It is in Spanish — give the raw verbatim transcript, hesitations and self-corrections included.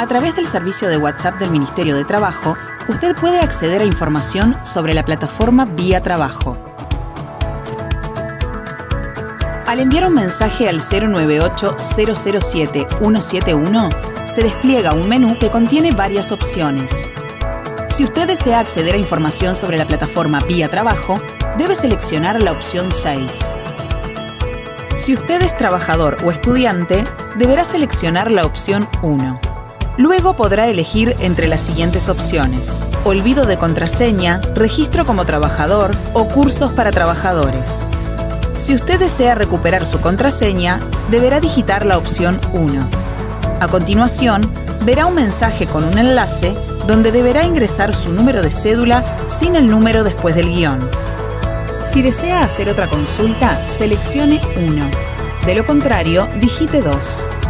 A través del servicio de WhatsApp del Ministerio de Trabajo, usted puede acceder a información sobre la plataforma Vía Trabajo. Al enviar un mensaje al cero nueve ocho cero cero siete uno siete uno, se despliega un menú que contiene varias opciones. Si usted desea acceder a información sobre la plataforma Vía Trabajo, debe seleccionar la opción seis. Si usted es trabajador o estudiante, deberá seleccionar la opción uno. Luego podrá elegir entre las siguientes opciones: olvido de contraseña, registro como trabajador o cursos para trabajadores. Si usted desea recuperar su contraseña, deberá digitar la opción uno. A continuación, verá un mensaje con un enlace donde deberá ingresar su número de cédula sin el número después del guión. Si desea hacer otra consulta, seleccione uno. De lo contrario, digite dos.